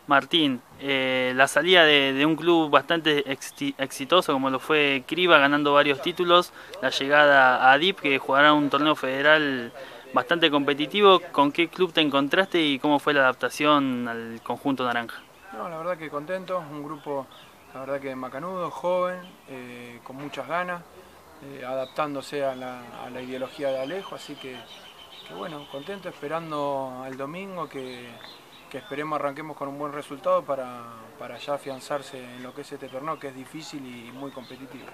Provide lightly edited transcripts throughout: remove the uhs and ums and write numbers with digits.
Martín, la salida de un club bastante exitoso como lo fue Criba, ganando varios títulos, la llegada a DIP, que jugará un torneo federal bastante competitivo. ¿Con qué club te encontraste y cómo fue la adaptación al conjunto naranja? No, la verdad que contento, un grupo, la verdad que macanudo, joven, con muchas ganas, adaptándose a la ideología de Alejo, así que bueno, contento, esperando al domingo que esperemos arranquemos con un buen resultado para ya afianzarse en lo que es este torneo, que es difícil y muy competitivo.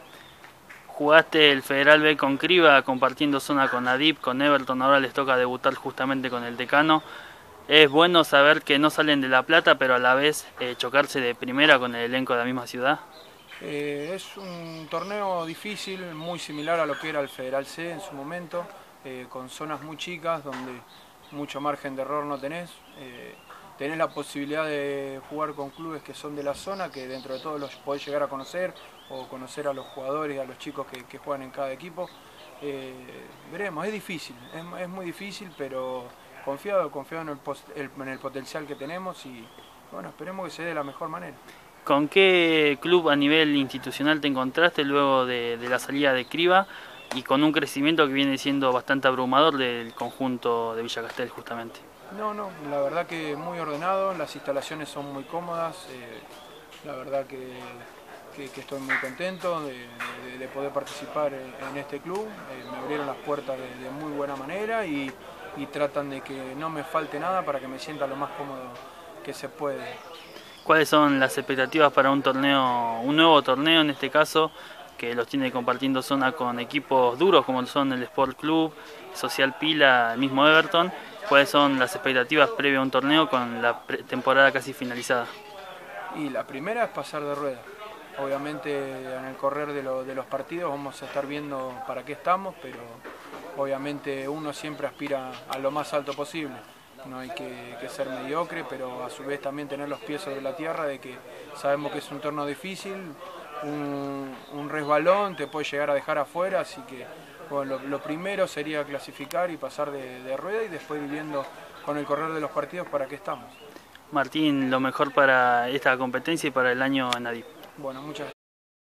Jugaste el Federal B con Criba, compartiendo zona con Adip, con Everton, ahora les toca debutar justamente con el Decano. Es bueno saber que no salen de La Plata, pero a la vez chocarse de primera con el elenco de la misma ciudad. Es un torneo difícil, muy similar a lo que era el Federal C en su momento, con zonas muy chicas donde mucho margen de error no tenés. Tenés la posibilidad de jugar con clubes que son de la zona, que dentro de todo los podés llegar a conocer, o conocer a los jugadores, a los chicos que juegan en cada equipo. Veremos, es difícil, es muy difícil, pero confiado en el potencial que tenemos y bueno, esperemos que se dé de la mejor manera. ¿Con qué club a nivel institucional te encontraste luego de la salida de Criba y con un crecimiento que viene siendo bastante abrumador del conjunto de Villa Castel justamente? No, la verdad que muy ordenado, las instalaciones son muy cómodas, la verdad que estoy muy contento de poder participar en este club, me abrieron las puertas de muy buena manera y tratan de que no me falte nada para que me sienta lo más cómodo que se puede. ¿Cuáles son las expectativas para un torneo, un nuevo torneo en este caso, que los tiene compartiendo zona con equipos duros como son el Sport Club, Social Pila, el mismo Everton? ¿Cuáles son las expectativas previas a un torneo con la temporada casi finalizada? Y la primera es pasar de rueda. Obviamente en el correr de los partidos vamos a estar viendo para qué estamos, pero obviamente uno siempre aspira a lo más alto posible. No hay que ser mediocre, pero a su vez también tener los pies sobre la tierra de que sabemos que es un torneo difícil, un resbalón te puede llegar a dejar afuera, así que bueno, lo primero sería clasificar y pasar de rueda y después viviendo con el correr de los partidos para qué estamos. Martín, lo mejor para esta competencia y para el año en Adip. Bueno, muchas